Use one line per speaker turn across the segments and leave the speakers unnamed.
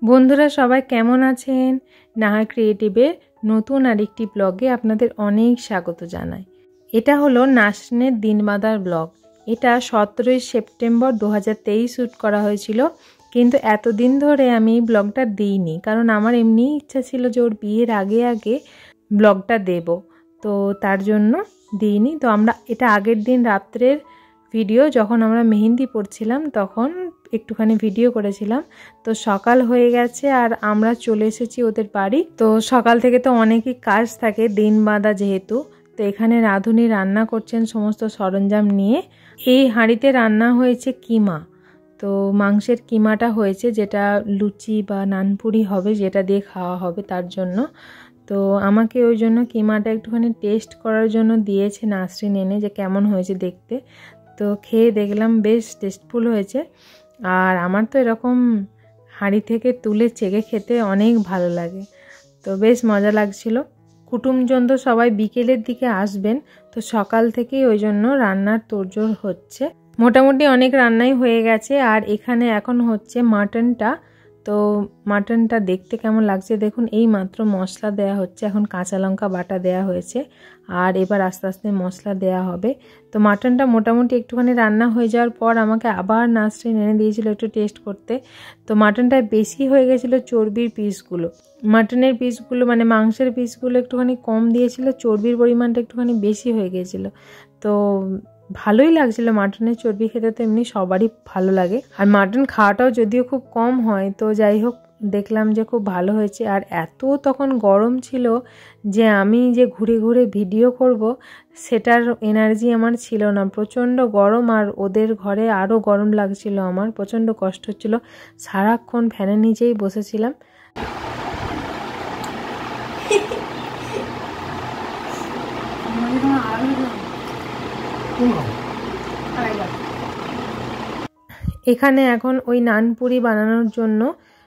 বন্ধুরা সবাই কেমন আছেন? নাহা ক্রিয়েটিভের নতুন আরেকটি ব্লগে আপনাদের অনেক স্বাগত জানাই। এটা হলো নাসরিনের দিনবাদার ব্লগ। এটা 17 সেপ্টেম্বর 2023 শ্যুট করা হয়েছিল, কিন্তু এতদিন ধরে আমি ব্লগটা দিইনি, কারণ আমার এমনি ইচ্ছা ছিল যে ওর বিয়ের আগে আগে ব্লগটা দেব, তো তার জন্য দিইনি। তো আমরা এটা আগের দিন রাত্রের ভিডিও, যখন আমরা মেহেন্দি পড়ছিলাম তখন একটুখানি ভিডিও করেছিলাম। তো সকাল হয়ে গেছে আর আমরা চলে এসেছি ওদের বাড়ি। তো সকাল থেকে তো অনেকই কাজ থাকে দিন বাঁধা যেহেতু। তো এখানে রাঁধুনি রান্না করছেন সমস্ত সরঞ্জাম নিয়ে। এই হাঁড়িতে রান্না হয়েছে কিমা, তো মাংসের কিমাটা হয়েছে, যেটা লুচি বা নানপুরি হবে, যেটা দিয়ে খাওয়া হবে তার জন্য। তো আমাকে ওই জন্য কিমাটা একটুখানি টেস্ট করার জন্য দিয়েছে নাসরিন এনে, যে কেমন হয়েছে দেখতে। তো খেয়ে দেখলাম বেশ টেস্টফুল হয়েছে। আর আমার তো এরকম হাঁড়ি থেকে তুলে চেকে খেতে অনেক ভালো লাগে, তো বেশ মজা লাগছিল। কুটুমজন তো সবাই বিকেলের দিকে আসবেন, তো সকাল থেকেই ওই জন্য রান্নার তোড়জোড় হচ্ছে। মোটামুটি অনেক রান্নাই হয়ে গেছে। আর এখানে এখন হচ্ছে মাটনটা। তো মাটনটা দেখতে কেমন লাগছে দেখুন, এই মাত্র মশলা দেয়া হচ্ছে, এখন কাঁচা লঙ্কা বাটা দেয়া হয়েছে, আর এবার আস্তে আস্তে মশলা দেয়া হবে। তো মাটনটা মোটামুটি একটুখানি রান্না হয়ে যাওয়ার পর আমাকে আবার নাসরিন এনে দিয়েছিল একটু টেস্ট করতে। তো মাটনটা বেশি হয়ে গেছিলো চর্বির পিসগুলো, মাটনের পিসগুলো মানে মাংসের পিসগুলো একটুখানি কম দিয়েছিল, চর্বির পরিমাণটা একটুখানি বেশি হয়ে গিয়েছিলো। তো ভালোই লাগছিল মাটনের চর্বি খেতে, তো এমনি সবারই ভালো লাগে। আর মাটন খাওয়াটাও যদিও খুব কম হয়, তো যাই হোক দেখলাম যে খুব ভালো হয়েছে। আর এত তখন গরম ছিল যে আমি যে ঘুরে ঘুরে ভিডিও করব সেটার এনার্জি আমার ছিল না, প্রচণ্ড গরম। আর ওদের ঘরে আরও গরম লাগছিল, আমার প্রচণ্ড কষ্ট হচ্ছিল, সারাক্ষণ ফ্যানের নিচেই বসেছিলাম। এখানে এখন ওই নানপুরি বানানোর জন্য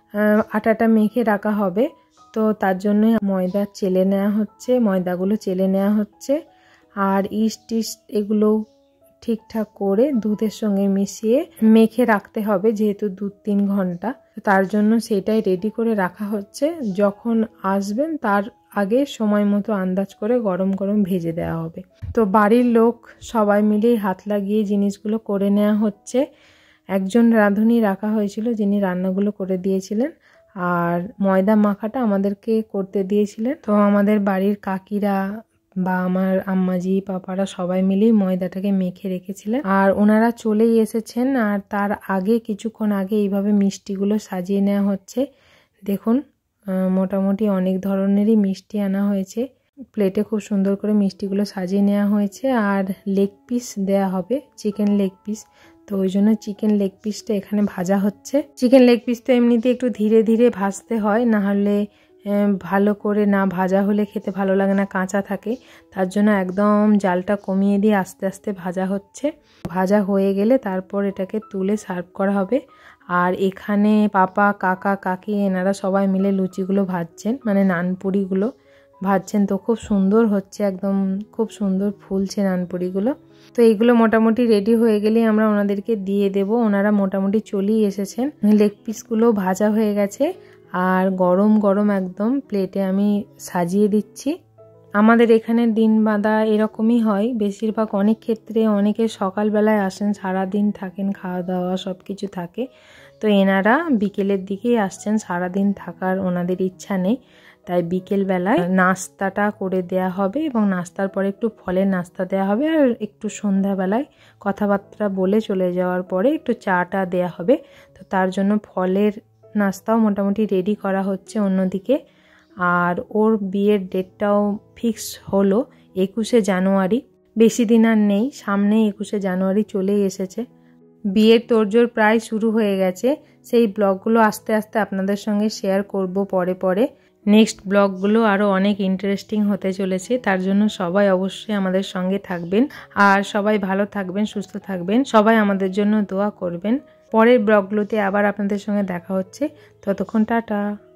আটাটা মেখে রাখা হবে, তো তার জন্য ময়দা চেলে নেওয়া হচ্ছে, ময়দাগুলো চেলে নেওয়া হচ্ছে। আর ইস্ট এগুলো ঠিকঠাক করে দুধের সঙ্গে মিশিয়ে মেখে রাখতে হবে, যেহেতু 2-3 ঘন্টা, তার জন্য সেটাই রেডি করে রাখা হচ্ছে। যখন আসবেন তার আগে সময় মতো আন্দাজ করে গরম গরম ভেজে দেওয়া হবে। তো বাড়ির লোক সবাই মিলেই হাত লাগিয়ে জিনিসগুলো করে নেওয়া হচ্ছে। একজন রাঁধুনি রাখা হয়েছিল যিনি রান্নাগুলো করে দিয়েছিলেন, আর ময়দা মাখাটা আমাদেরকে করতে দিয়েছিলেন। তো আমাদের বাড়ির কাকিরা বা আমার আম্মাজি পাপারা সবাই মিলেই ময়দাটাকে মেখে রেখেছিলেন, আর ওনারা চলেই এসেছেন। আর তার আগে কিছুক্ষণ আগে এইভাবে মিষ্টিগুলো সাজিয়ে নেওয়া হচ্ছে। দেখুন মোটামুটি অনেক ধরনেরই মিষ্টি আনা হয়েছে, প্লেটে খুব সুন্দর করে মিষ্টিগুলো সাজিয়ে নেওয়া হয়েছে। আর লেগ পিস দেয়া হবে, চিকেন লেগ পিস, তো ওই জন্য চিকেন লেগ পিসটা এখানে ভাজা হচ্ছে। চিকেন লেগ পিস তো এমনিতে একটু ধীরে ধীরে ভাজতে হয়, না হলে ভালো করে না ভাজা হলে খেতে ভালো লাগে না, কাঁচা থাকে। তার জন্য একদম জালটা কমিয়ে দিয়ে আস্তে আস্তে ভাজা হচ্ছে। ভাজা হয়ে গেলে তারপর এটাকে তুলে সার্ভ করা হবে। আর এখানে পাপা কাকা কাকি এনারা সবাই মিলে লুচিগুলো ভাজছেন, মানে নানপুরিগুলো ভাজছেন। তো খুব সুন্দর হচ্ছে, একদম খুব সুন্দর ফুলছে নানপুরিগুলো। তো এইগুলো মোটামুটি রেডি হয়ে গেলেই আমরা ওনাদেরকে দিয়ে দেব। ওনারা মোটামুটি চলেই এসেছেন। লেগ পিসগুলো ভাজা হয়ে গেছে আর গরম গরম একদম প্লেটে আমি সাজিয়ে দিচ্ছি। আমাদের এখানে দিন বাঁধা এরকমই হয় বেশিরভাগ। অনেক ক্ষেত্রে অনেকে সকালবেলায় আসেন, সারাদিন থাকেন, খাওয়া দাওয়া সব কিছু থাকে। তো এনারা বিকেলের দিকেই আসছেন, সারাদিন থাকার ওনাদের ইচ্ছা নেই, তাই বিকেলবেলায় নাস্তাটা করে দেয়া হবে, এবং নাস্তার পরে একটু ফলের নাস্তা দেয়া হবে। আর একটু সন্ধ্যাবেলায় কথাবার্তা বলে চলে যাওয়ার পরে একটু চাটা দেয়া হবে। তো তার জন্য ফলের নাস্তাও মোটামুটি রেডি করা হচ্ছে অন্যদিকে। আর ওর বিয়ের ডেটটাও ফিক্স হলো 21শে জানুয়ারি, বেশি দিন আর নেই, সামনে 21শে জানুয়ারি চলেই এসেছে। বিয়ের তোড়জোড় প্রায় শুরু হয়ে গেছে, সেই ব্লগগুলো আস্তে আস্তে আপনাদের সঙ্গে শেয়ার করব পরে পরে। নেক্সট ব্লগগুলো আরও অনেক ইন্টারেস্টিং হতে চলেছে, তার জন্য সবাই অবশ্যই আমাদের সঙ্গে থাকবেন। আর সবাই ভালো থাকবেন, সুস্থ থাকবেন, সবাই আমাদের জন্য দোয়া করবেন। পরের ব্লগগুলোতে আবার আপনাদের সঙ্গে দেখা হচ্ছে, ততক্ষণ টাটা।